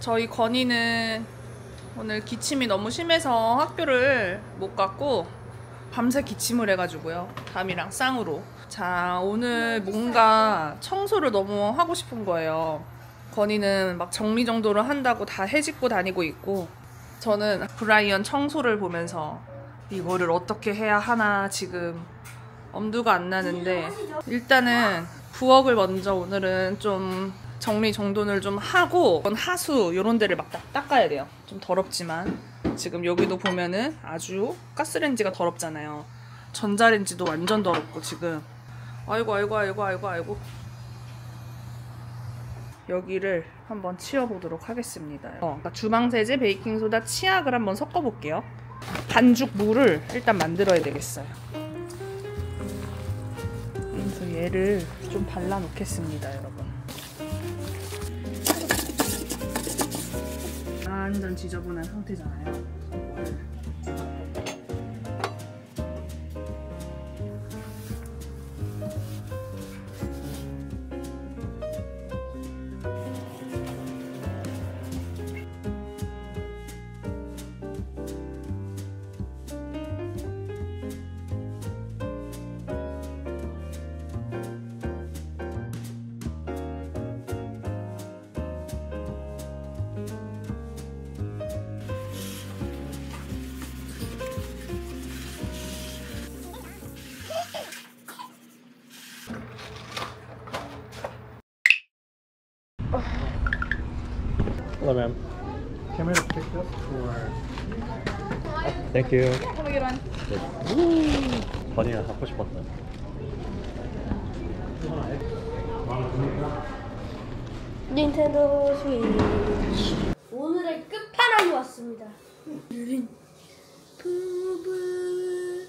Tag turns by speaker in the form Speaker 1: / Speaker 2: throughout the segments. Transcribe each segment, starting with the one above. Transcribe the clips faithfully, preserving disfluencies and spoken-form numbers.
Speaker 1: 저희 건이는 오늘 기침이 너무 심해서 학교를 못 갔고 밤새 기침을 해가지고요. 담이랑 쌍으로. 자, 오늘 뭔가 청소를 너무 하고 싶은 거예요. 건이는 막 정리정돈을 한다고 다 해집고 다니고 있고, 저는 브라이언 청소를 보면서 이거를 어떻게 해야 하나 지금 엄두가 안 나는데, 일단은 부엌을 먼저 오늘은 좀 정리정돈을 좀 하고 하수 이런 데를 막 닦아야 돼요. 좀 더럽지만 지금 여기도 보면은 아주 가스레인지가 더럽잖아요. 전자레인지도 완전 더럽고 지금 아이고 아이고 아이고 아이고 아이고 여기를 한번 치워보도록 하겠습니다. 어, 그러니까 주방세제, 베이킹소다, 치약을 한번 섞어볼게요. 반죽 물을 일단 만들어야 되겠어요. 그래서 얘를 좀 발라놓겠습니다, 여러분. 완전 지저분한 상태잖아요. 이거를
Speaker 2: Hello, ma'am. Came here to pick this or? Thank you.
Speaker 1: Have a good one.
Speaker 2: 건이가 갖고 싶었다.
Speaker 3: 닌텐도 스위치. 오늘의 끝판왕이 왔습니다. 부부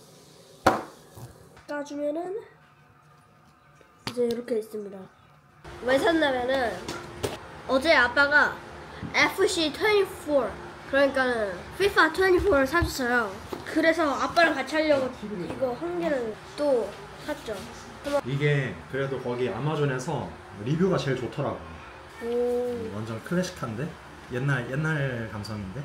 Speaker 3: 까주면은 이제 이렇게 있습니다. 왜 샀냐면은 어제 아빠가 에프씨 이십사 그러니까는 피파 이십사를 사줬어요. 그래서 아빠랑 같이 하려고 이거 한 개를 또 샀죠.
Speaker 2: 이게 그래도 거기 아마존에서 리뷰가 제일 좋더라고.
Speaker 3: 오.
Speaker 2: 완전 클래식한데? 옛날 옛날 감성인데?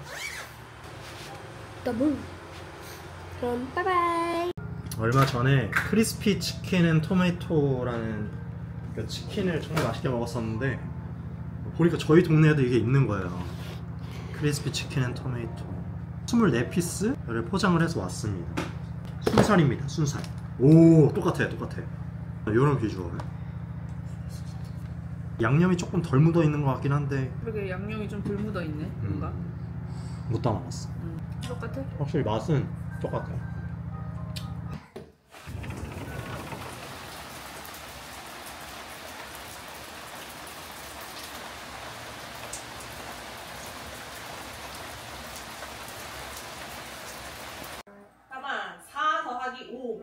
Speaker 3: 더블. 그럼 바이바이.
Speaker 2: 얼마 전에 크리스피 치킨 앤 토마토라는 그 치킨을 정말 맛있게 먹었었는데 보니까 저희 동네에도 이게 있는 거예요. 크리스피 치킨 앤 토마토 이십사 피스를 포장을 해서 왔습니다. 순살입니다. 순살. 오, 똑같아 똑같아. 이런 비주얼. 양념이 조금 덜 묻어 있는 것 같긴 한데
Speaker 1: 그러게 양념이 좀 덜 묻어 있네. 뭔가.
Speaker 2: 음, 못 담아놨어.
Speaker 1: 음, 똑같아?
Speaker 2: 확실히 맛은 똑같아.
Speaker 1: 잠깐만. 사 더하기 오.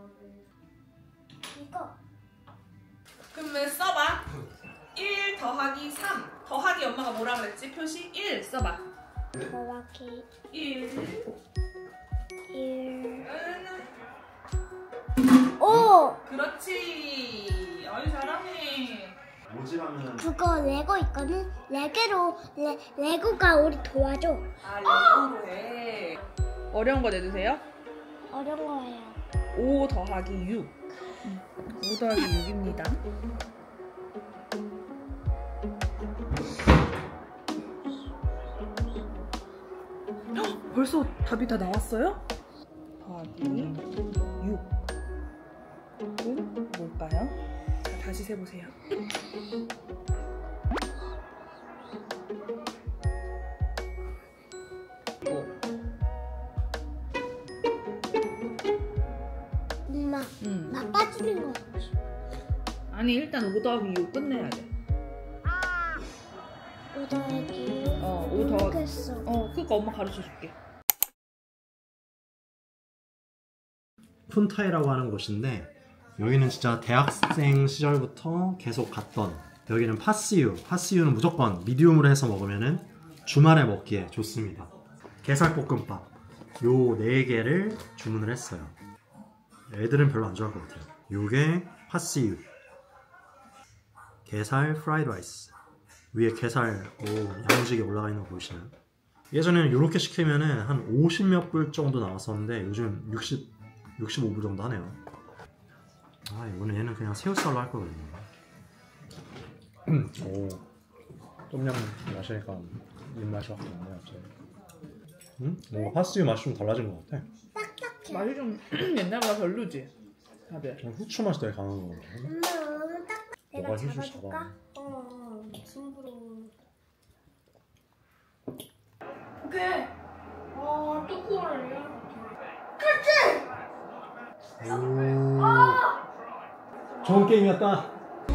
Speaker 3: 이거.
Speaker 1: 그러면 써봐. 일 더하기 삼. 더하기 엄마가 뭐라 그랬지? 표시 일 써봐.
Speaker 3: 더하기
Speaker 1: 일.
Speaker 3: 일. 오!
Speaker 1: 그렇지. 어이 잘하네.
Speaker 2: 모지라면
Speaker 3: 그거 레고 있거든? 레게로, 레, 레고가 우리 도와줘.
Speaker 1: 아, 레고로 해. 어려운 거 내주세요.
Speaker 3: 어려운 거예요.
Speaker 1: 오 더하기 육. 오 더하기 육입니다. 헉, 벌써 답이 다 나왔어요? 더하기 육. 은 뭘까요? 자, 다시 세보세요.
Speaker 3: 엄마,
Speaker 1: 음.
Speaker 3: 나 빠지는 거.
Speaker 1: 아니 일단 오 더하기 육 끝내야 돼.
Speaker 3: 오 더하기 육.
Speaker 1: 어, 오 더하기.
Speaker 3: 했어.
Speaker 1: 어, 그거 엄마 가르쳐 줄게.
Speaker 2: 푼타이라고 하는 곳인데 여기는 진짜 대학생 시절부터 계속 갔던, 여기는 파스유. 파스유는 무조건 미디움으로 해서 먹으면은 주말에 먹기에 좋습니다. 게살볶음밥 요 네 개를 주문을 했어요. 애들은 별로 안 좋아할 것 같아요. 요게 파스유, 게살 프라이드 라이스, 위에 게살로 야무지게 올라가 있는 거 보이시나요? 예전에는 이렇게 시키면은 한 오십 몇 불 정도 나왔었는데 요즘 육십, 육십오 불 정도 하네요. 아, 오늘 얘는 그냥 새우살로 할 거거든요. 오, 똠양 마시니까 입맛이 확 나네 갑자기. 음? 뭔가 파스유 맛이 좀 달라진 것 같아.
Speaker 3: 딱딱해.
Speaker 1: 맛이 좀 옛날보다 별로지. 다들.
Speaker 2: 후추 맛이 되게 강한 것 같아.
Speaker 3: 엄마 너무 딱. 내가
Speaker 2: 너가 휴지
Speaker 3: 잡아줄까?
Speaker 2: 잡아.
Speaker 3: 어, 징그러워.
Speaker 1: 오케이. 어, 뚜껑을
Speaker 2: 오, 좋은 게임이었다.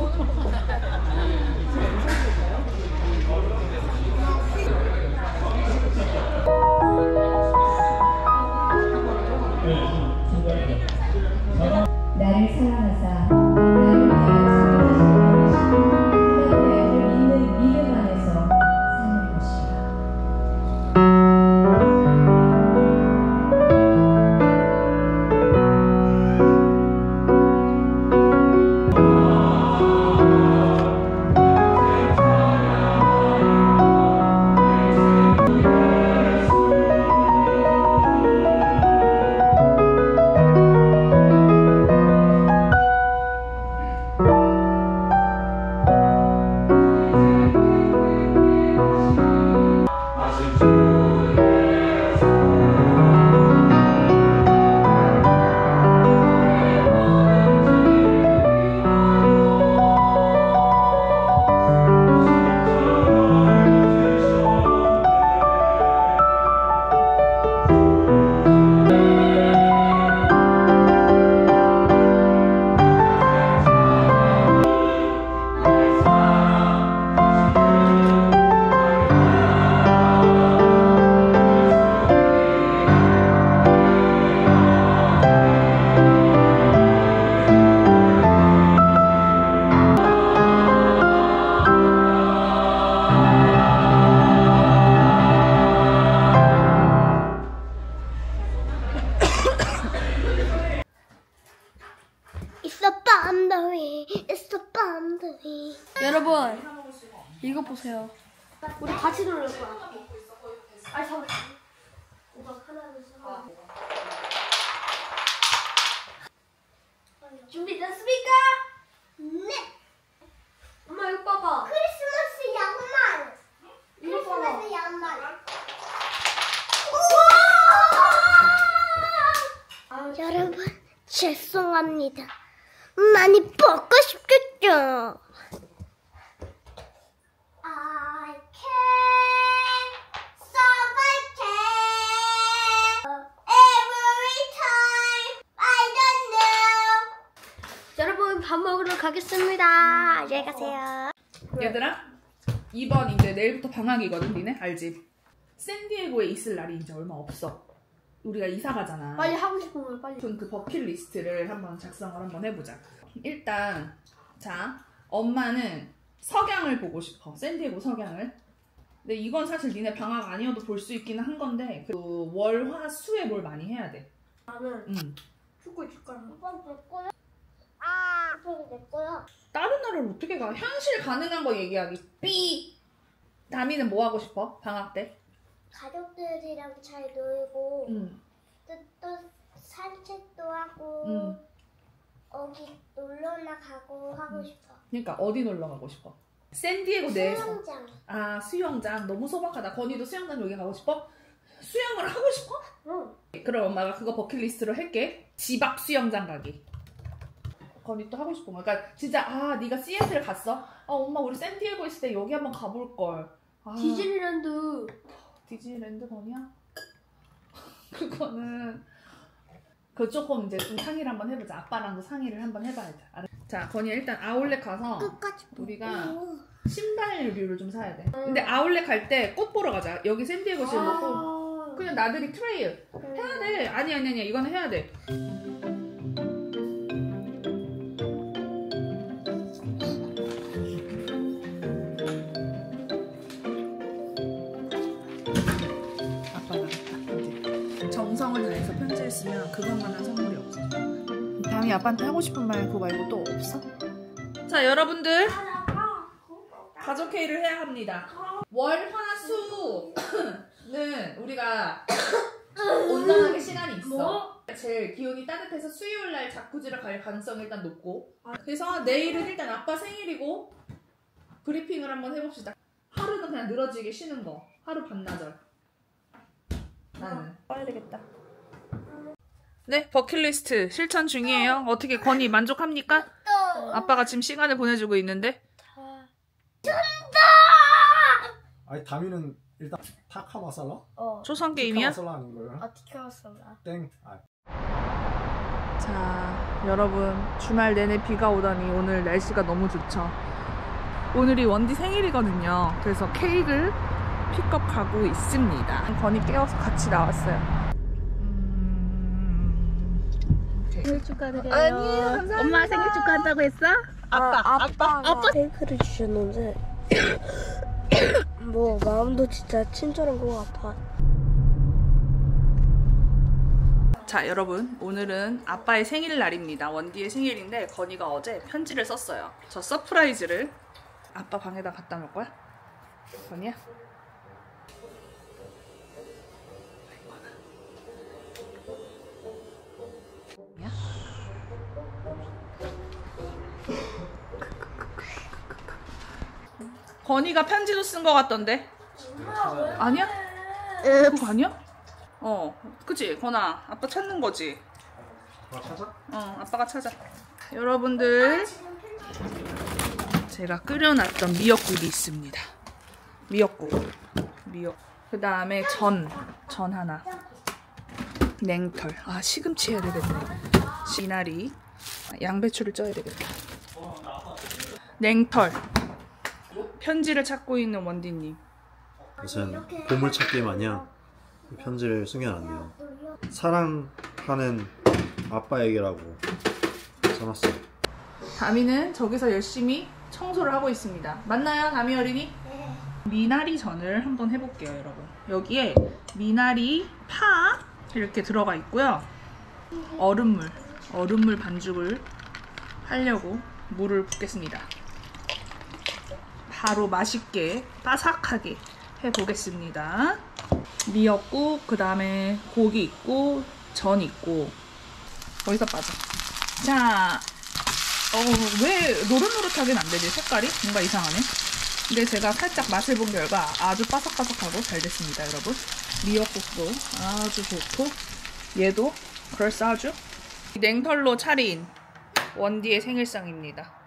Speaker 4: 나를 사랑하사 나를 위하여 하나님의 아들을 믿는 믿음 안에서 사는 것이라.
Speaker 3: It's a boundary. It's a boundary.
Speaker 5: 여러분 이거 보세요.
Speaker 3: 우리 같이 놀을 거야. 아, 잠깐. 오빠 하나를 써. 준비됐습니까? 네.
Speaker 5: 엄마 이거 봐봐.
Speaker 3: 크리스마스 양말. 크리스마스 양말. 여러분 죄송합니다. 많이 먹고 싶겠죠? I can survive can every time I don't know.
Speaker 5: 여러분 밥 먹으러 가겠습니다. 안녕히 가세요.
Speaker 1: 얘들아, 이번 이제 내일부터 방학이거든, 니네? 알지? 샌디에고에 있을 날이 이제 얼마 없어. 우리가 이사 가잖아.
Speaker 5: 빨리 하고 싶은 걸 빨리.
Speaker 1: 그 버킷리스트를 한번 작성을 한번 해보자. 일단 자, 엄마는 석양을 보고 싶어. 샌디에고 석양을. 근데 이건 사실 니네 방학 아니어도 볼 수 있기는 한 건데 그 월, 화, 수에 뭘 많이 해야 돼.
Speaker 5: 나는
Speaker 1: 응.
Speaker 5: 축구 줄 거야.
Speaker 3: 오빠 내 거야? 아, 오빠 내 거야.
Speaker 1: 다른 나라를 어떻게 가? 현실 가능한 거 얘기하기. 삐! 다미는 뭐 하고 싶어? 방학 때?
Speaker 3: 가족들이랑 잘 놀고
Speaker 1: 응.
Speaker 3: 또, 또 산책도 하고
Speaker 1: 응.
Speaker 3: 어디 놀러나 가고 하고 싶어.
Speaker 1: 그러니까 어디 놀러 가고 싶어? 샌디에고 내에서.
Speaker 3: 수영장.
Speaker 1: 아, 수영장. 너무 소박하다. 건이도 수영장 여기 가고 싶어? 수영을 하고 싶어?
Speaker 3: 응.
Speaker 1: 그럼 엄마가 그거 버킷리스트로 할게. 집 앞 수영장 가기. 건이 또 하고 싶은 거. 그러니까 진짜 아, 네가 시애틀 갔어? 아, 엄마 우리 샌디에고 있을 때 여기 한번 가볼 걸. 아,
Speaker 5: 디즈니랜드.
Speaker 1: 디즈니랜드 건이야? 그거는 그 조금 이제 좀 상의를 한번 해보자. 아빠랑도 상의를 한번 해봐야지. 알았- 자, 건이야 일단 아울렛 가서
Speaker 3: 끝까지
Speaker 1: 우리가
Speaker 3: 보고.
Speaker 1: 신발류를 좀 사야 돼. 근데 아울렛 갈 때 꽃 보러 가자. 여기 샌디에고 지금 먹고
Speaker 5: 아.
Speaker 1: 그냥 나들이 트레일 해야 돼. 아니 아니 아니 이거는 해야 돼. 아빠가 이제 정성을 다해서 편지를 쓰면 그것만한 선물이 없어. 다음에 아빠한테 하고 싶은 말 그거 말고 또 없어? 자 여러분들 가족 회의를 해야 합니다. 월화수는 우리가 온전하게 시간이 있어. 제일 기온이 따뜻해서 수요일날 자쿠지를 갈 가능성이 일단 높고, 그래서 내일은 일단 아빠 생일이고 브리핑을 한번 해봅시다. 하루는 그냥 늘어지게 쉬는 거. 하루 반나절. 나는 빨리 되겠다. 네, 버킷리스트 실천 중이에요. 어떻게 건이 만족합니까? 아빠가 지금 시간을 보내주고 있는데.
Speaker 2: 아니 다미는 일단 타카 마살라?
Speaker 3: 어.
Speaker 1: 초성 게임이야?
Speaker 2: 타카 마살라 아닌 거예요?
Speaker 3: 어떻게 왔었나?
Speaker 2: 땡. 아.
Speaker 1: 자, 여러분 주말 내내 비가 오다니 오늘 날씨가 너무 좋죠. 오늘이 원디 생일이거든요. 그래서 케이크를 픽업 가고 있습니다. 건이 깨워서 같이 나왔어요. 음...
Speaker 5: 생일 축하드려요.
Speaker 1: 아니에요, 감사합니다.
Speaker 5: 엄마 생일 축하한다고 했어?
Speaker 1: 아빠, 아빠,
Speaker 3: 아빠 케이크를 주셨는데 뭐 마음도 진짜 친절한 것 같아.
Speaker 1: 자, 여러분 오늘은 아빠의 생일날입니다. 원디의 생일인데 건이가 어제 편지를 썼어요. 저 서프라이즈를 아빠 방에다 갖다 놓을 거야? 건이야? 건이가 편지도 쓴 거 같던데? 아니야? 그거 아니야? 어, 그치? 건아, 아빠 찾는 거지?
Speaker 2: 아빠 찾아?
Speaker 1: 어, 아빠가 찾아. 여러분들, 제가 끓여놨던 미역국이 있습니다. 미역국. 미역. 그 다음에 전. 전 하나. 냉털. 아, 시금치 해야 되겠네. 미나리. 양배추를 쪄야 되겠다. 냉털. 편지를 찾고 있는 원디님.
Speaker 2: 무슨 보물찾기 마냥 편지를 숨겨놨네요. 사랑하는 아빠에게라고 써놨어요.
Speaker 1: 다미는 저기서 열심히 청소를 하고 있습니다. 맞나요, 다미 어린이? 네. 미나리 전을 한번 해볼게요, 여러분. 여기에 미나리, 파 이렇게 들어가 있고요. 얼음물, 얼음물 반죽을 하려고 물을 붓겠습니다. 바로 맛있게 바삭하게 해보겠습니다. 미역국, 그 다음에 고기 있고 전 있고. 어디서 빠져? 자, 어, 왜 노릇노릇하긴 안 되지? 색깔이? 뭔가 이상하네. 근데 제가 살짝 맛을 본 결과 아주 바삭바삭하고 잘 됐습니다, 여러분. 미역국도 아주 좋고 얘도 그럴싸하죠? 냉털로 차린 원디의 생일상입니다.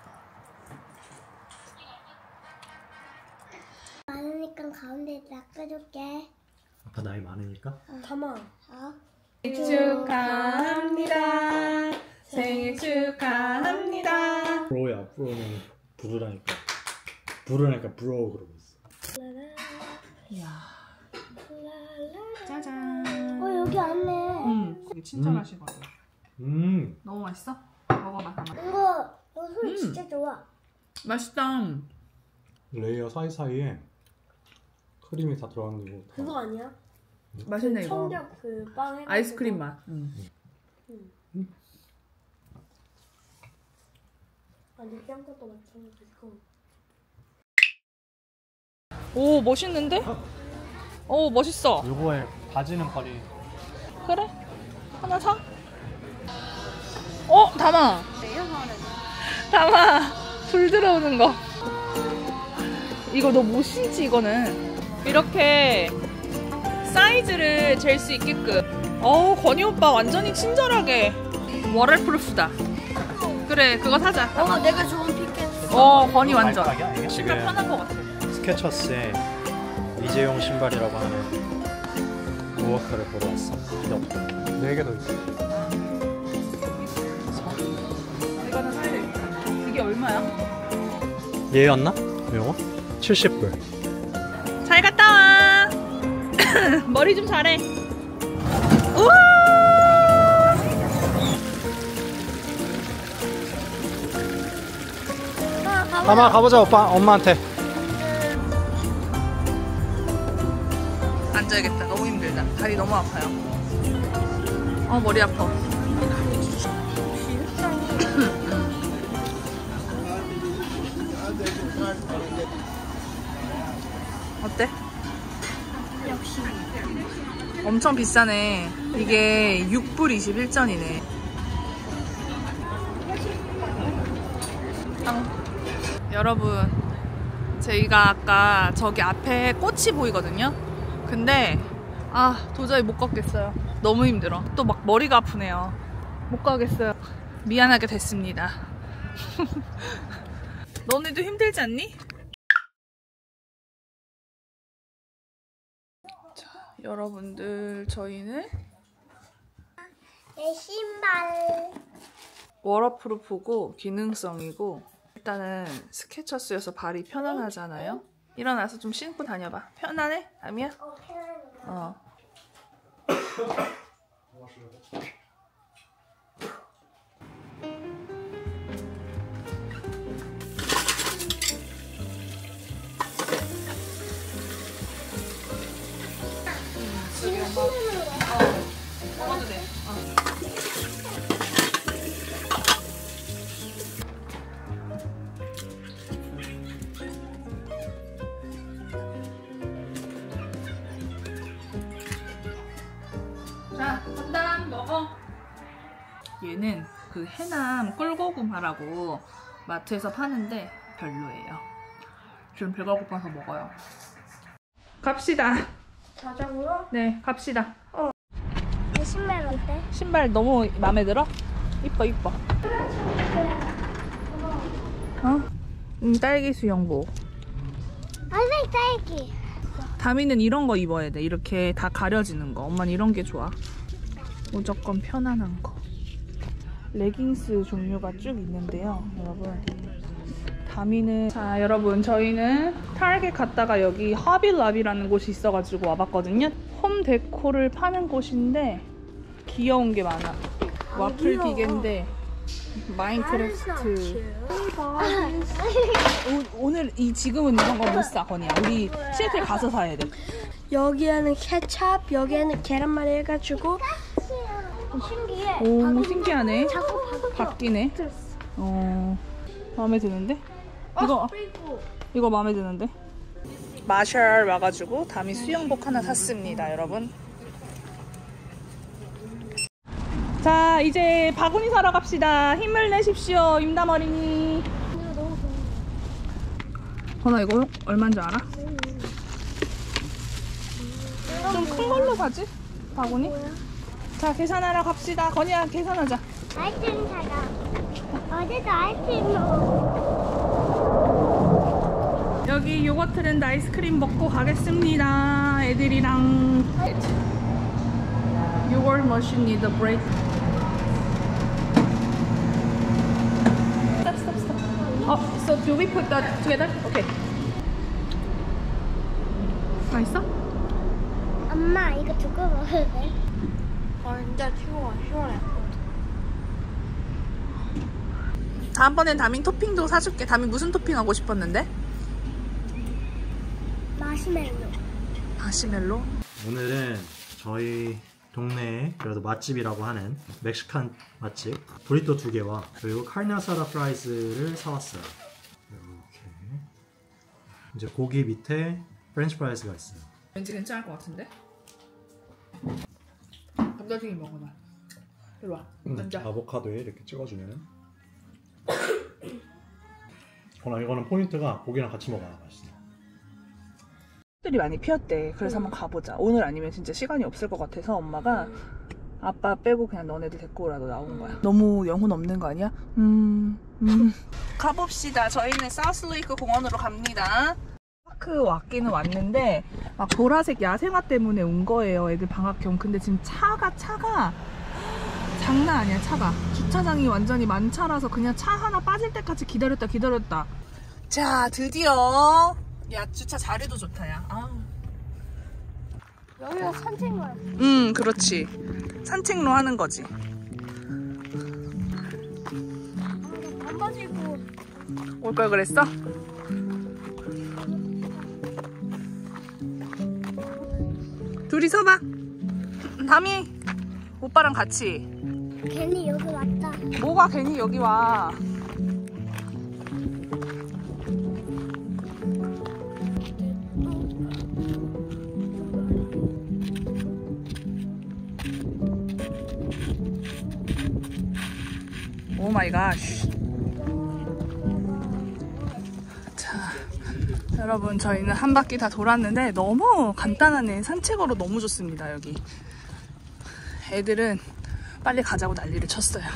Speaker 5: 많으니까 가운데 낚아줄게.
Speaker 2: 아빠 나이 많으니까?
Speaker 3: 가만.
Speaker 5: 어?
Speaker 1: 생일 축하합니다. 생일 축하합니다.
Speaker 2: 브로야, 브로는 부르라니까. 부르라니까 브로 그러고 있어.
Speaker 1: 이야. 짜잔.
Speaker 3: 어 여기 안에.
Speaker 1: 음, 되게 친절하시거든.
Speaker 2: 음.
Speaker 1: 너무 맛있어? 먹어봐, 담아.
Speaker 3: 이거 이거 소리
Speaker 1: 음.
Speaker 3: 진짜 좋아.
Speaker 1: 맛있다.
Speaker 2: 레이어 사이사이에 크림이 다 들어가는 거.
Speaker 3: 그거 아니야?
Speaker 1: 맛있네, 이거.
Speaker 3: 청력 그 빵에.
Speaker 1: 아이스크림 맛. 음.
Speaker 3: 아니 뺨 것도 마찬가지고.
Speaker 1: 오, 멋있는데? 오, 멋있어.
Speaker 2: 요거에 바지는 거리.
Speaker 1: 그래? 하나 사? 어, 담아. 담아. 불 들어오는 거. 이거 너 못 신지, 이거는. 이렇게 사이즈를 잴 수 있게끔. 어우, 건이 오빠 완전히 친절하게. 워터프루프다. 그래, 그거 사자.
Speaker 3: 어 내가 좋은 피켓.
Speaker 1: 어, 건이 완전.
Speaker 2: 이게
Speaker 1: 신발
Speaker 2: 지금
Speaker 1: 편한 것 같아.
Speaker 2: 스케쳐스의 이재용 신발이라고 하는 무워크를 보러 왔어. 필요 없고. 네 개 더 있어.
Speaker 1: 이거는 사야 되겠다. 이게 얼마야?
Speaker 2: 얘였나? 이거? 칠십 불.
Speaker 1: 잘 갔다 와. 머리 좀 잘해. 우와!
Speaker 2: 가마 가보자 오빠 엄마한테.
Speaker 1: 앉아야겠다. 너무 힘들다. 다리 너무 아파요. 어, 머리 아파. 어때?
Speaker 3: 역시.
Speaker 1: 엄청 비싸네. 이게 육 불 이십일 전이네. 여러분, 저희가 아까 저기 앞에 꽃이 보이거든요? 근데 아 도저히 못 걷겠어요. 너무 힘들어. 또 막 머리가 아프네요. 못 가겠어요. 미안하게 됐습니다. 너네도 힘들지 않니? 자, 여러분들 저희는
Speaker 3: 내 신발.
Speaker 1: 워터프루프고 기능성이고 일단은 스케쳐스여서 발이 편안하잖아요. 일어나서 좀 신고 다녀봐. 편안해? 아미야?
Speaker 3: 어, 편안해.
Speaker 1: 어. 먹어도 돼. 자, 간다. 먹어. 얘는 그 해남 꿀고구마라고 마트에서 파는데 별로예요. 지금 배가 고파서 먹어요. 갑시다.
Speaker 3: 저녁으로?
Speaker 1: 네, 갑시다.
Speaker 3: 내 신발 어때?
Speaker 1: 신발 너무 마음에 들어? 이뻐 이뻐. 어? 음, 딸기 수영복.
Speaker 3: 아니, 딸기.
Speaker 1: 다미는 이런 거 입어야 돼. 이렇게 다 가려지는 거. 엄마는 이런 게 좋아. 무조건 편안한 거. 레깅스 종류가 쭉 있는데요, 여러분. 다미는 자 여러분 저희는 타겟 갔다가 여기 하빌라비라는 곳이 있어가지고 와봤거든요. 홈 데코를 파는 곳인데 귀여운 게 많아. 와플 기계인데 마인크래프트. 오, 오늘 이 지금은 이런 거 못 사, 건이야. 우리 시애틀 가서 사야 돼.
Speaker 3: 여기에는 케찹, 여기에는 계란말이 해가지고 신기해.
Speaker 1: 오 신기하네.
Speaker 3: 자꾸
Speaker 1: 바뀌네. 어 마음에 드는데? 이거 이거 마음에 드는데? 마샬 와가지고 다미 수영복 하나 샀습니다, 여러분. 자 이제 바구니 사러 갑시다. 힘을 내십시오, 임담어린이. 건아 이거 얼마인 줄 알아? 좀 큰 걸로 사지? 바구니? 자 계산하러 갑시다. 건이야 계산하자.
Speaker 3: 아이스크림 사자. 어제도 아이스크림 먹어.
Speaker 1: 여기 요거트랜드 아이스크림 먹고 가겠습니다. 애들이랑. 요거트 머신 need a break. Stop, stop, stop. Oh, so do we put that together? Okay. 맛있어?
Speaker 3: 엄마 이거 두고 먹어도 돼?
Speaker 5: 아 진짜 추워 시원해.
Speaker 1: 다음번엔 다민 토핑도 사줄게. 다민 무슨 토핑 하고 싶었는데?
Speaker 3: 마시멜로.
Speaker 1: 마시멜로?
Speaker 2: 오늘은 저희 동네에 그래도 맛집이라고 하는 멕시칸 맛집 브리또 두 개와 그리고 카르나사라 프라이즈를 사왔어요. 이렇게 이제 고기 밑에 프렌치 프라이즈가 있어요.
Speaker 1: 왠지 괜찮을 것 같은데? 감자튀김 먹어봐. 이리 와. 앉아.
Speaker 2: 아보카도에 이렇게 찍어주면은 그러나 이거는 포인트가 고기랑 같이 먹어야 맛있어.
Speaker 1: 들이 많이 피었대. 그래서 한번 가보자. 오늘 아니면 진짜 시간이 없을 것 같아서 엄마가 아빠 빼고 그냥 너네들 데리고 오라고 나온 거야. 너무 영혼 없는 거 아니야? 음, 음. 가봅시다. 저희는 사우스레이크 공원으로 갑니다. 파크 왔기는 왔는데 막 보라색 야생화 때문에 온 거예요. 애들 방학 겸. 근데 지금 차가 차가 장난 아니야. 차가 주차장이 완전히 만차라서 그냥 차 하나 빠질 때까지 기다렸다 기다렸다. 자 드디어 야 주차 자리도 좋다. 야 아우.
Speaker 3: 여기가 산책로.
Speaker 1: 음 그렇지. 산책로 하는 거지.
Speaker 3: 반바지고
Speaker 1: 올 걸 그랬어? 둘이 서봐. 담이 오빠랑 같이.
Speaker 3: 괜히 여기 왔다.
Speaker 1: 뭐가 괜히 여기 와. 마이 갓. 자, 여러분 저희는 한 바퀴 다 돌았는데 너무 간단하네. 산책으로 너무 좋습니다. 여기 애들은 빨리 가자고 난리를 쳤어요.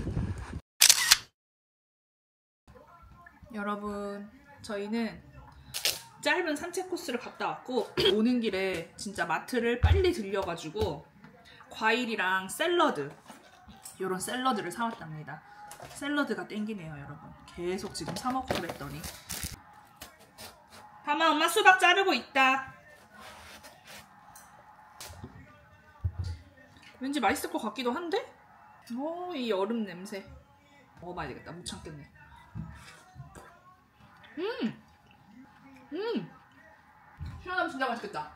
Speaker 1: 여러분 저희는 짧은 산책 코스를 갔다 왔고 오는 길에 진짜 마트를 빨리 들려가지고 과일이랑 샐러드, 요런 샐러드를 사왔답니다. 샐러드가 땡기네요 여러분. 계속 지금 사 먹고 그랬더니. 하마 엄마 수박 자르고 있다. 왠지 맛있을 것 같기도 한데? 오, 이 여름 냄새. 먹어봐야 되겠다. 못 참겠네. 음! 음! 시원하면 진짜 맛있겠다.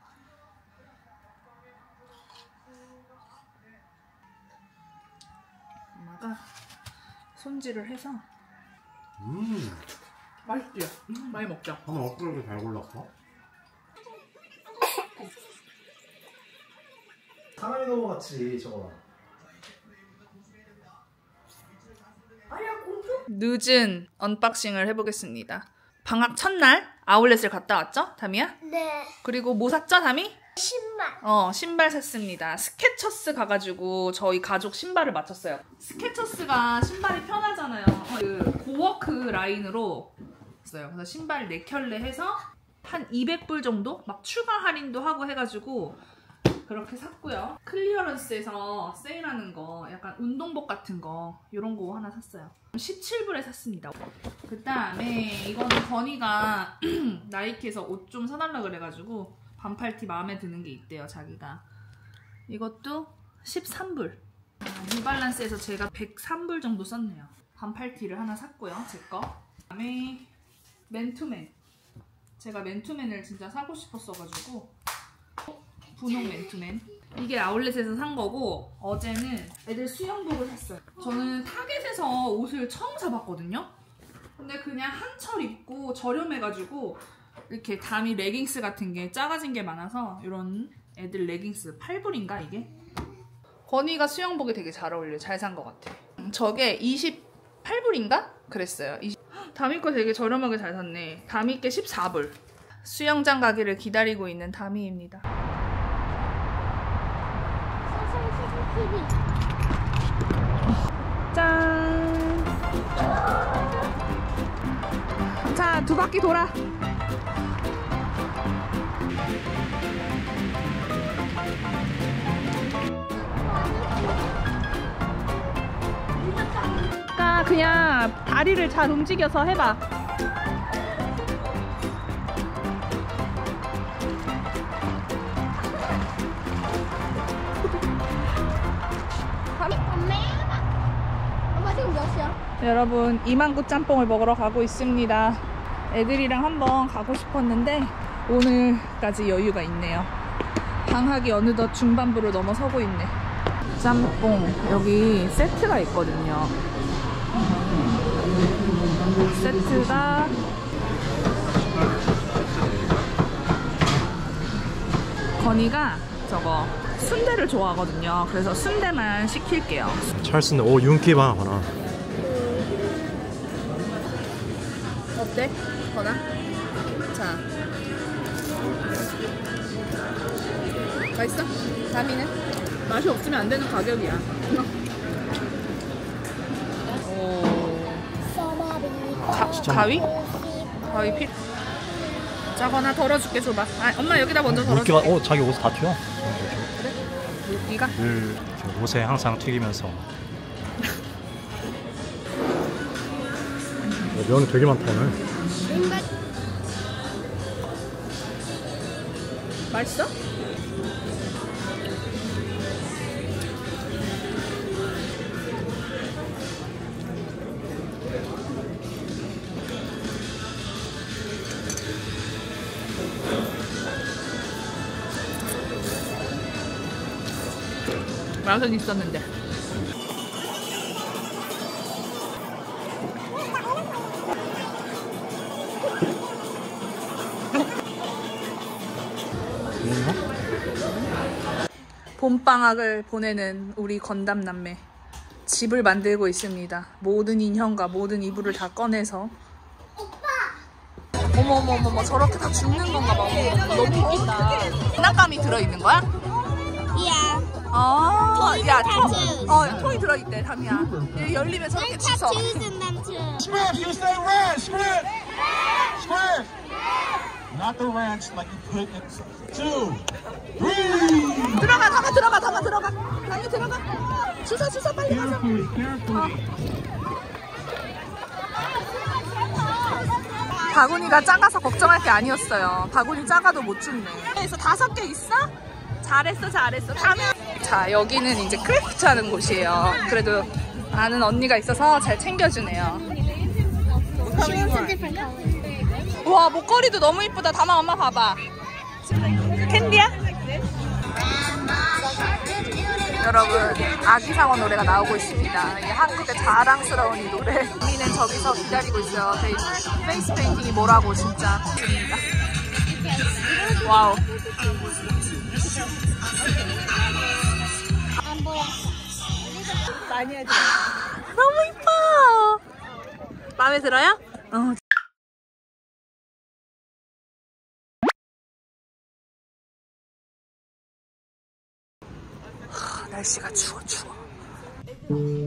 Speaker 1: 엄마가 손질을 해서
Speaker 2: 음.
Speaker 1: 맛있지? 음. 많이 먹자.
Speaker 2: 하나 어떻게 잘 골랐어? 사람이 넘어갔지 저거.
Speaker 3: 아니야 공주?
Speaker 1: 늦은 언박싱을 해보겠습니다. 방학 첫날 아울렛을 갔다 왔죠? 다미야?
Speaker 3: 네.
Speaker 1: 그리고 뭐 샀죠? 다미?
Speaker 3: 신발.
Speaker 1: 어, 신발 샀습니다. 스케쳐스 가가지고 저희 가족 신발을 맞췄어요. 스케쳐스가 신발이 편하잖아요. 어, 그 고워크 라인으로 했어요. 그래서 신발 네 켤레 해서 한 이백 불 정도? 막 추가 할인도 하고 해가지고 그렇게 샀고요. 클리어런스에서 세일하는 거, 약간 운동복 같은 거 이런 거 하나 샀어요. 십칠 불에 샀습니다. 그 다음에 이거는 건이가 나이키에서 옷 좀 사달라 그래가지고 반팔티 마음에 드는 게 있대요 자기가. 이것도 십삼 불. 아, 뉴발란스에서 제가 백삼 불 정도 썼네요. 반팔티를 하나 샀고요 제거. 그 다음에 맨투맨. 제가 맨투맨을 진짜 사고 싶었어가지고 분홍 맨투맨. 이게 아울렛에서 산 거고 어제는 애들 수영복을 샀어요. 저는 타겟에서 옷을 처음 사봤거든요. 근데 그냥 한철 입고 저렴해가지고 이렇게 다미 레깅스 같은 게 작아진 게 많아서 이런 애들 레깅스 팔 불인가 이게? 건이가 수영복이 되게 잘 어울려요. 잘 산 것 같아. 저게 이십팔 불인가? 그랬어요. 다미 거 되게 저렴하게 잘 샀네. 다미 게 십사 불. 수영장 가기를 기다리고 있는 다미입니다. 짠! 자, 두 바퀴 돌아. 그러니까 그냥 다리를 잘 움직여서 해봐.
Speaker 3: 엄마 지금 몇 시야?
Speaker 1: 여러분 이만구 짬뽕을 먹으러 가고 있습니다. 애들이랑 한번 가고 싶었는데 오늘까지 여유가 있네요. 방학이 어느덧 중반부를 넘어서고 있네. 짬뽕 여기 세트가 있거든요. 세트가 건이가 저거 순대를 좋아하거든요. 그래서 순대만 시킬게요.
Speaker 2: 찰스네. 오 윤기 봐 봐라.
Speaker 1: 어때? 건아? 자, 맛있어? 다미는? 맛이 없으면 안 되는 가격이야. 오. 가, 가위? 가위 필. 자거나 덜어줄게. 줘봐. 아, 엄마 여기다 먼저 덜어줄게.
Speaker 6: 물기가 어 자기 옷 다 튀어.
Speaker 1: 그래? 물기가?
Speaker 6: 늘 이렇게 옷에 항상 튀기면서.
Speaker 2: 면이 되게 많다 오늘.
Speaker 1: 맛있어? 맛은 있었는데. 봄방학을 보내는 우리 건담남매. 집을 만들고 있습니다. 모든 인형과 모든 이불을 다 꺼내서. 어머 어머 어머 어머, 저렇게 다 죽는 건가 봐. 어머, 너무 웃긴다. 장난감이 들어있는 거야?
Speaker 5: Yeah.
Speaker 1: 아, 야,
Speaker 5: tattoos.
Speaker 1: 토, 어, 토이 들어있대, 담이야. 얘 열리면 저렇게
Speaker 5: There's
Speaker 1: 주워.
Speaker 5: tattoos in them too.
Speaker 7: Script, you say ranch, script. Script. Not the ranch like you put in. Two, three.
Speaker 1: 들어가, 담아 들어가, 담아 들어가. 담이 들어가. 주워 주워 빨리 가자. 어. 바구니가 작아서 걱정할 게 아니었어요. 바구니 작아도 못 줍네. 그래서 다섯 개 있어? 잘했어, 잘했어. 다음에. 자, 여기는 이제 크래프트 하는 곳이에요. 그래도 아는 언니가 있어서 잘 챙겨주네요.
Speaker 5: She wants a different color.
Speaker 1: 와, 목걸이도 너무 이쁘다. 담아, 엄마 봐봐. 캔디야? 여러분, 아기상어 노래가 나오고 있습니다. 이게 한국의 자랑스러운 이 노래. 우리는 저기서 기다리고 있어요. 페이스, 페이스 페인팅이 뭐라고 진짜. 와우. 많이 하지. 너무 이뻐. 마음에 들어요? 어. 하, 날씨가 추워 추워.